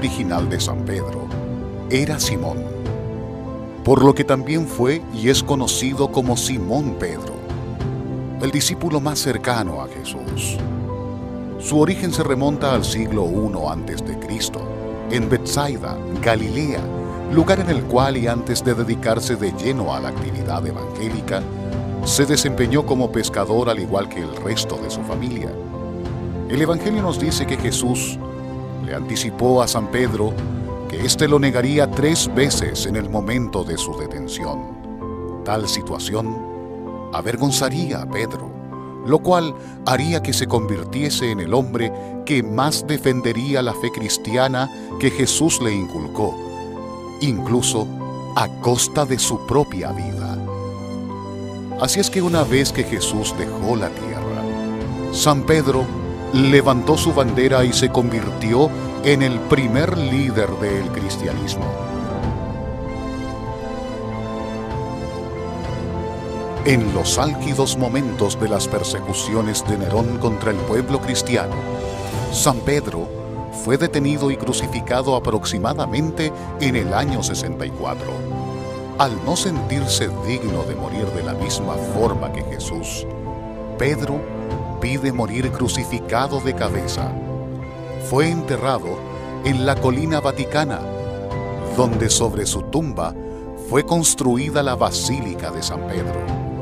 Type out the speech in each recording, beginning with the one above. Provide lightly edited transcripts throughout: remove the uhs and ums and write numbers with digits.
original de San Pedro era Simón, por lo que también fue y es conocido como Simón Pedro, el discípulo más cercano a Jesús. Su origen se remonta al siglo I a.C., en Betsaida, Galilea, lugar en el cual, y antes de dedicarse de lleno a la actividad evangélica, se desempeñó como pescador al igual que el resto de su familia. El Evangelio nos dice que Jesús le anticipó a San Pedro que éste lo negaría 3 veces en el momento de su detención. Tal situación avergonzaría a Pedro, lo cual haría que se convirtiese en el hombre que más defendería la fe cristiana que Jesús le inculcó, incluso a costa de su propia vida. Así es que una vez que Jesús dejó la tierra, San Pedro levantó su bandera y se convirtió en el primer líder del cristianismo. En los álgidos momentos de las persecuciones de Nerón contra el pueblo cristiano, San Pedro fue detenido y crucificado aproximadamente en el año 64. Al no sentirse digno de morir de la misma forma que Jesús, Pedro pide morir crucificado de cabeza. Fue enterrado en la colina Vaticana, donde sobre su tumba fue construida la Basílica de San Pedro.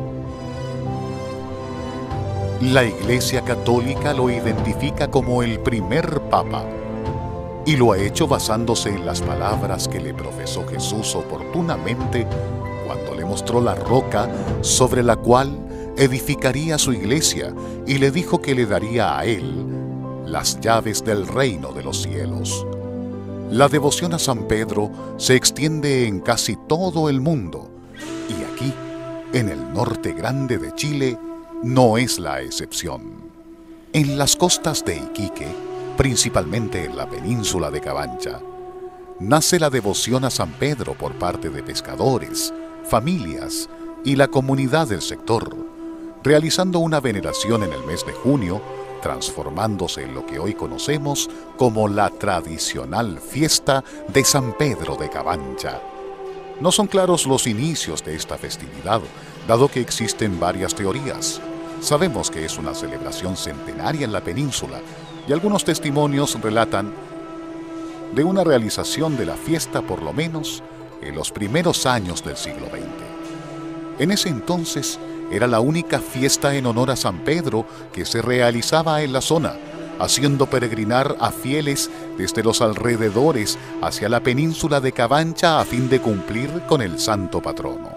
La Iglesia Católica lo identifica como el primer Papa, y lo ha hecho basándose en las palabras que le profesó Jesús oportunamente cuando le mostró la roca sobre la cual edificaría su iglesia y le dijo que le daría a él las llaves del reino de los cielos. La devoción a San Pedro se extiende en casi todo el mundo, y aquí, en el norte grande de Chile, no es la excepción. En las costas de Iquique, principalmente en la península de Cabancha, nace la devoción a San Pedro por parte de pescadores, familias y la comunidad del sector, realizando una veneración en el mes de junio, transformándose en lo que hoy conocemos como la tradicional fiesta de San Pedro de Cabancha. No son claros los inicios de esta festividad, dado que existen varias teorías. Sabemos que es una celebración centenaria en la península, y algunos testimonios relatan de una realización de la fiesta por lo menos en los primeros años del siglo XX. En ese entonces era la única fiesta en honor a San Pedro que se realizaba en la zona, haciendo peregrinar a fieles desde los alrededores hacia la península de Cabancha a fin de cumplir con el santo patrono.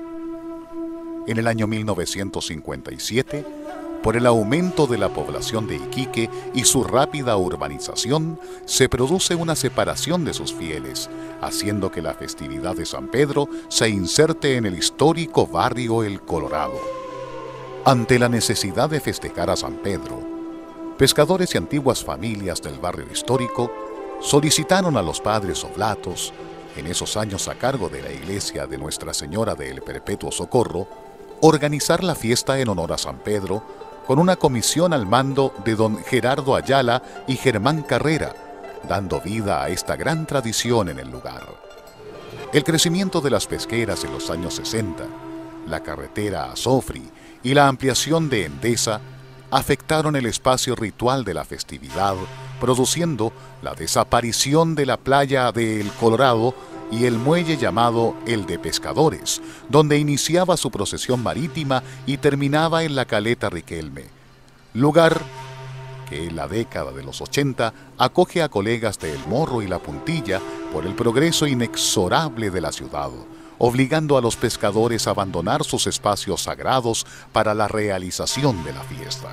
En el año 1957, por el aumento de la población de Iquique y su rápida urbanización, se produce una separación de sus fieles, haciendo que la festividad de San Pedro se inserte en el histórico barrio El Colorado. Ante la necesidad de festejar a San Pedro, pescadores y antiguas familias del barrio histórico solicitaron a los padres oblatos, en esos años a cargo de la iglesia de Nuestra Señora del Perpetuo Socorro, organizar la fiesta en honor a San Pedro con una comisión al mando de don Gerardo Ayala y Germán Carrera, dando vida a esta gran tradición en el lugar. El crecimiento de las pesqueras en los años 60, la carretera a Sofri y la ampliación de Endesa afectaron el espacio ritual de la festividad, produciendo la desaparición de la playa de El Colorado y el muelle llamado El de Pescadores, donde iniciaba su procesión marítima y terminaba en la caleta Riquelme, lugar que en la década de los 80 acoge a colegas de El Morro y La Puntilla por el progreso inexorable de la ciudad, obligando a los pescadores a abandonar sus espacios sagrados para la realización de la fiesta.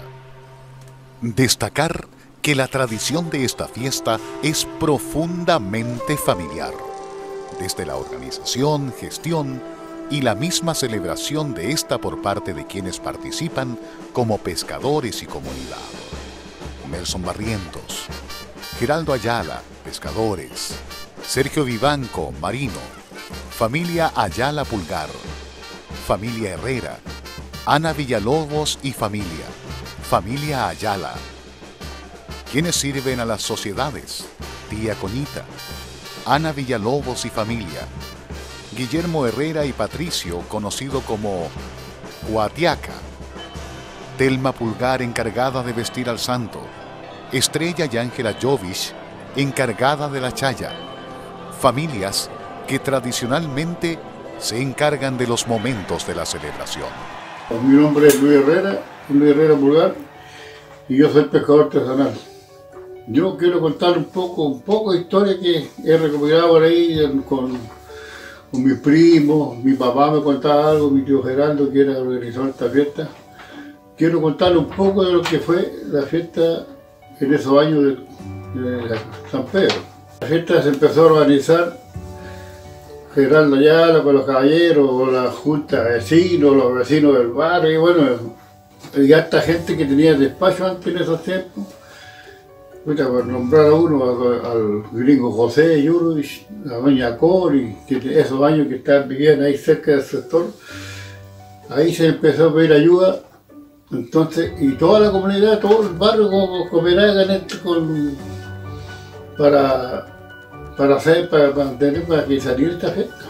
Destacar que la tradición de esta fiesta es profundamente familiar, desde la organización, gestión y la misma celebración de esta por parte de quienes participan como pescadores y comunidad. Nelson Barrientos, Geraldo Ayala, pescadores, Sergio Vivanco, marino, familia Ayala Pulgar, familia Herrera, Ana Villalobos y familia Ayala, quienes sirven a las sociedades, tía Coñita, Ana Villalobos y familia, Guillermo Herrera y Patricio, conocido como Guatiaca, Telma Pulgar, encargada de vestir al santo, Estrella y Ángela Jovich, encargada de la chaya, familias que tradicionalmente se encargan de los momentos de la celebración. Mi nombre es Luis Herrera Pulgar, y yo soy pescador artesanal. Yo quiero contar un poco de historia que he recopilado por ahí con mis primos. Mi papá me contaba algo, mi tío Geraldo, que era el organizador de esta fiesta. Quiero contarle un poco de lo que fue la fiesta en esos años de San Pedro. La fiesta se empezó a organizar Geraldo Ayala con los caballeros, con la junta de vecinos, los vecinos del barrio, y bueno, y harta gente que tenía despacho antes en esos tiempos. Por nombrar a uno, al gringo José Yurovich, a doña Cori, que esos años que vivían ahí cerca del sector, ahí se empezó a pedir ayuda. Entonces, y toda la comunidad, todo el barrio cooperaban para que saliera esta fiesta.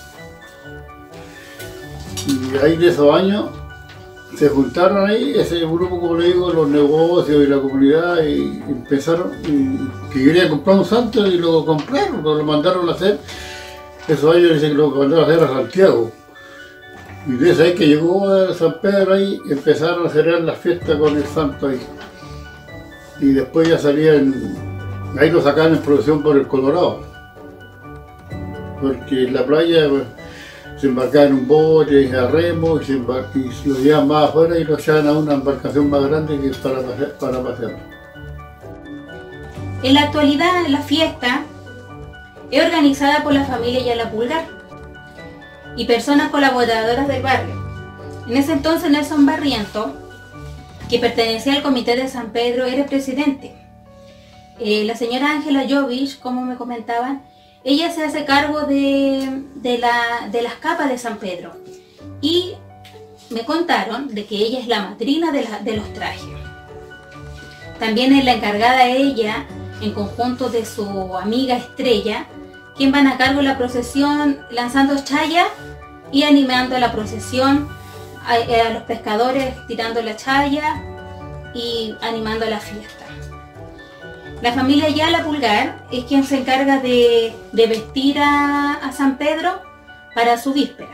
Y ahí de esos años se juntaron ahí, ese grupo, como le digo, los negocios y la comunidad, y empezaron, que querían comprar un santo y lo compraron, lo mandaron a hacer. Esos años dicen que lo mandaron a hacer a Santiago. Y desde ahí que llegó a San Pedro, ahí empezaron a celebrar las fiestas con el santo ahí. Y después ya salían, ahí lo sacaban en producción por el Colorado. Porque en la playa pues, se embarcaban en un bote, a remo, y lo llevaban más afuera y lo echaban a una embarcación más grande que para pasear. En la actualidad, la fiesta es organizada por la familia Ayala Pulgar y personas colaboradoras del barrio. En ese entonces Nelson Barriento, que pertenecía al comité de San Pedro, era el presidente. La señora Ángela Jovich, como me comentaban, ella se hace cargo de las capas de San Pedro, y me contaron de que ella es la madrina de los trajes. También es la encargada ella, en conjunto de su amiga Estrella, quien van a cargo de la procesión lanzando chaya y animando la procesión, a los pescadores tirando la chaya y animando la fiesta. La familia Ayala Pulgar es quien se encarga de vestir a San Pedro para su víspera.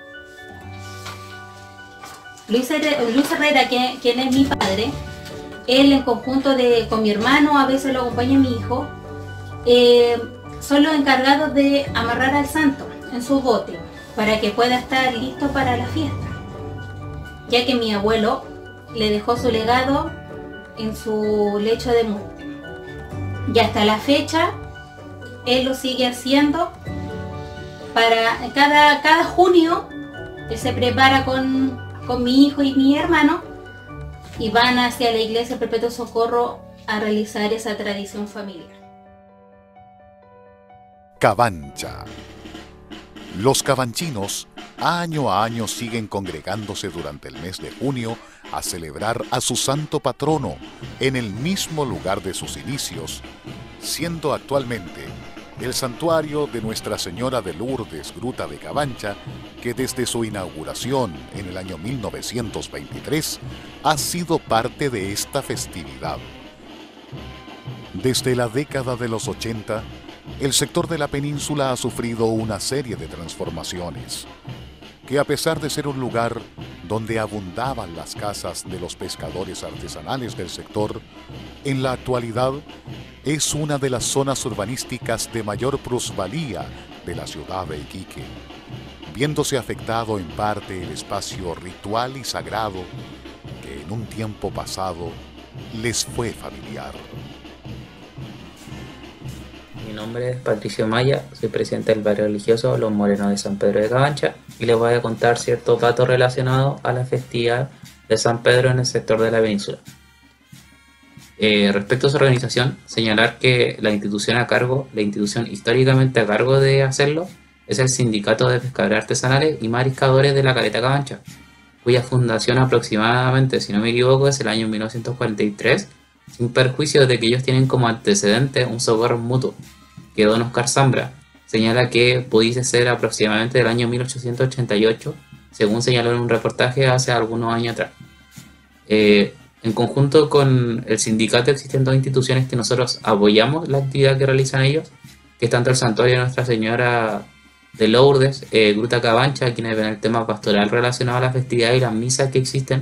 Luis Herrera, quien es mi padre, él en conjunto con mi hermano, a veces lo acompaña mi hijo, son los encargados de amarrar al santo en su bote para que pueda estar listo para la fiesta, ya que mi abuelo le dejó su legado en su lecho de muerte. Y hasta la fecha él lo sigue haciendo. Para cada junio él se prepara con mi hijo y mi hermano y van hacia la iglesia Perpetuo Socorro a realizar esa tradición familiar. Cabancha. Los cabanchinos año a año siguen congregándose durante el mes de junio a celebrar a su santo patrono en el mismo lugar de sus inicios, siendo actualmente el santuario de Nuestra Señora de Lourdes, Gruta de Cabancha, que desde su inauguración en el año 1923 ha sido parte de esta festividad. Desde la década de los 80, el sector de la península ha sufrido una serie de transformaciones, que a pesar de ser un lugar donde abundaban las casas de los pescadores artesanales del sector, en la actualidad es una de las zonas urbanísticas de mayor plusvalía de la ciudad de Iquique, viéndose afectado en parte el espacio ritual y sagrado que en un tiempo pasado les fue familiar. Mi nombre es Patricio Maya, soy presidente del barrio religioso Los Morenos de San Pedro de Cabancha y les voy a contar ciertos datos relacionados a la festividad de San Pedro en el sector de la península. Respecto a su organización, señalar que la institución históricamente a cargo de hacerlo es el Sindicato de Pescadores Artesanales y Mariscadores de la Caleta Cabancha, cuya fundación aproximadamente, si no me equivoco, es el año 1943, sin perjuicio de que ellos tienen como antecedente un socorro mutuo, que don Oscar Zambra señala que pudiese ser aproximadamente del año 1888, según señaló en un reportaje hace algunos años atrás. En conjunto con el sindicato existen dos instituciones que nosotros apoyamos la actividad que realizan ellos, que es tanto el Santuario de Nuestra Señora de Lourdes, Gruta Cabancha, quienes ven el tema pastoral relacionado a la festividad y las misas que existen,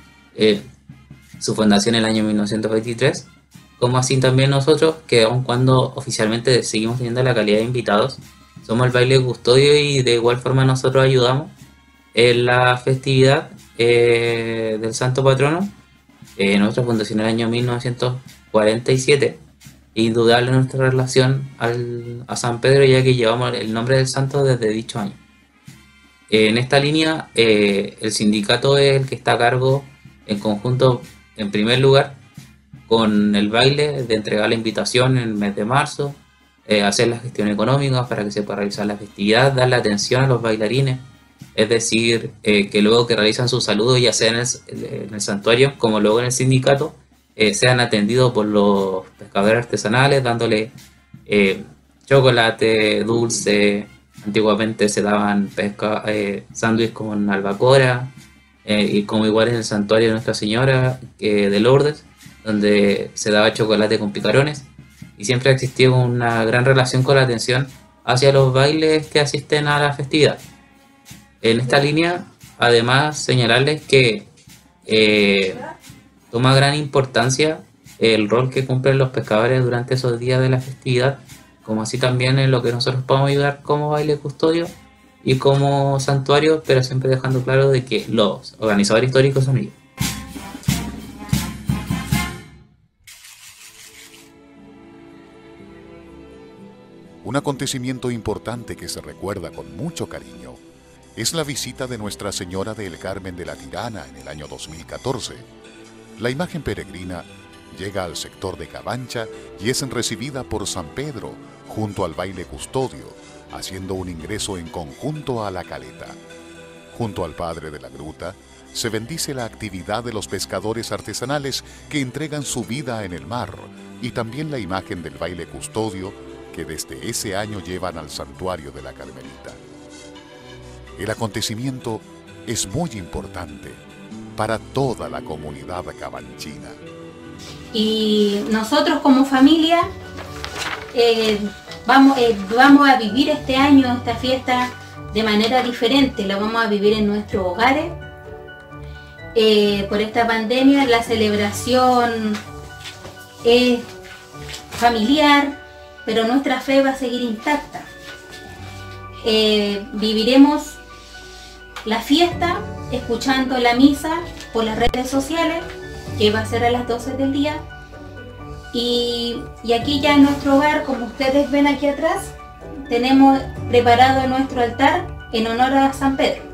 su fundación en el año 1923, como así también nosotros, que aun cuando oficialmente seguimos teniendo la calidad de invitados, somos el baile custodio y de igual forma nosotros ayudamos en la festividad del Santo Patrono. Nuestra fundación en el año 1947, indudable nuestra relación a San Pedro, ya que llevamos el nombre del santo desde dicho año. En esta línea, el sindicato es el que está a cargo en conjunto, en primer lugar, con el baile, de entregar la invitación en el mes de marzo, hacer la gestión económica para que se pueda realizar la festividad, darle atención a los bailarines, es decir, que luego que realizan su saludo, ya sea en el santuario como luego en el sindicato, sean atendidos por los pescadores artesanales, dándole chocolate, dulce. Antiguamente se daban sándwiches con albacora, y como igual en el santuario de Nuestra Señora de Lourdes, donde se daba chocolate con picarones, y siempre ha existido una gran relación con la atención hacia los bailes que asisten a la festividad. En esta línea, además, señalarles que toma gran importancia el rol que cumplen los pescadores durante esos días de la festividad, como así también en lo que nosotros podemos ayudar como baile custodio y como santuario, pero siempre dejando claro de que los organizadores históricos son ellos. Un acontecimiento importante que se recuerda con mucho cariño es la visita de Nuestra Señora del Carmen de la Tirana en el año 2014. La imagen peregrina llega al sector de Cabancha y es recibida por San Pedro junto al baile custodio, haciendo un ingreso en conjunto a la caleta. Junto al padre de la gruta, se bendice la actividad de los pescadores artesanales que entregan su vida en el mar, y también la imagen del baile custodio que desde ese año llevan al santuario de la Carmelita. El acontecimiento es muy importante para toda la comunidad cabanchina. Y nosotros como familia vamos a vivir este año esta fiesta de manera diferente. La vamos a vivir en nuestros hogares. Por esta pandemia la celebración es familiar, pero nuestra fe va a seguir intacta. Viviremos la fiesta escuchando la misa por las redes sociales, que va a ser a las 12 del día. Y aquí ya en nuestro hogar, como ustedes ven aquí atrás, tenemos preparado nuestro altar en honor a San Pedro.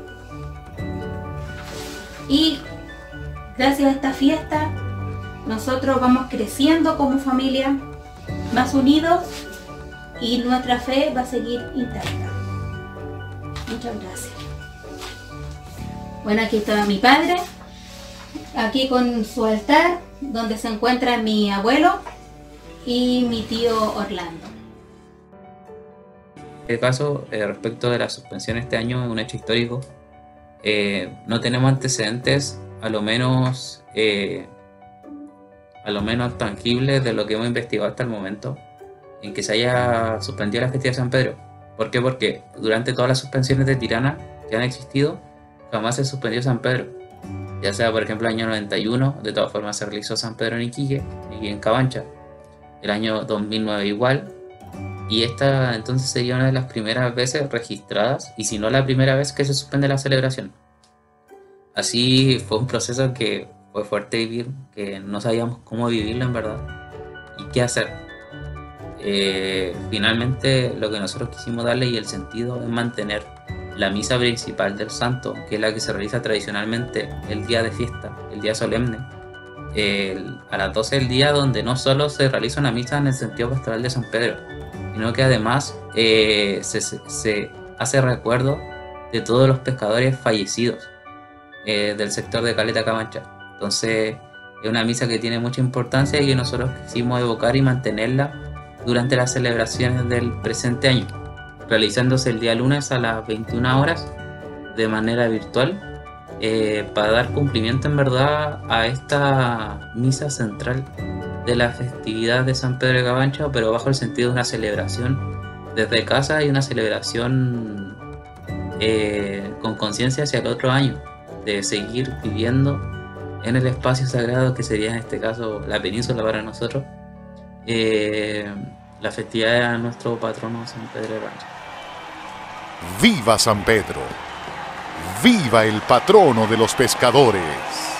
Y gracias a esta fiesta, nosotros vamos creciendo como familia, más unidos, y nuestra fe va a seguir intacta. Muchas gracias. Bueno, aquí está mi padre, aquí con su altar, donde se encuentra mi abuelo y mi tío Orlando. En el caso, respecto de la suspensión este año, es un hecho histórico. No tenemos antecedentes, a lo menos tangibles de lo que hemos investigado hasta el momento, en que se haya suspendido la festividad de San Pedro. ¿Por qué? Porque durante todas las suspensiones de Tirana que han existido, jamás se suspendió San Pedro. Ya sea, por ejemplo, el año 91, de todas formas se realizó San Pedro en Iquique y en Cabancha. El año 2009 igual. Y esta entonces sería una de las primeras veces registradas, y si no la primera vez, que se suspende la celebración. Así fue un proceso que fue fuerte vivir, que no sabíamos cómo vivirlo en verdad y qué hacer. Finalmente lo que nosotros quisimos darle y el sentido es mantener la misa principal del santo, que es la que se realiza tradicionalmente el día de fiesta, el día solemne, a las 12 del día, donde no solo se realiza una misa en el sentido pastoral de San Pedro, sino que además se hace recuerdo de todos los pescadores fallecidos del sector de Caleta Cabancha. Entonces Es una misa que tiene mucha importancia y que nosotros quisimos evocar y mantenerla durante las celebraciones del presente año, realizándose el día lunes a las 21 horas de manera virtual, para dar cumplimiento en verdad a esta misa central de la festividad de San Pedro de Cabancha, pero bajo el sentido de una celebración desde casa y una celebración con conciencia hacia el otro año, de seguir viviendo en el espacio sagrado que sería en este caso la península para nosotros, la festividad de nuestro patrono San Pedro de Cabancha. ¡Viva San Pedro! ¡Viva el patrono de los pescadores!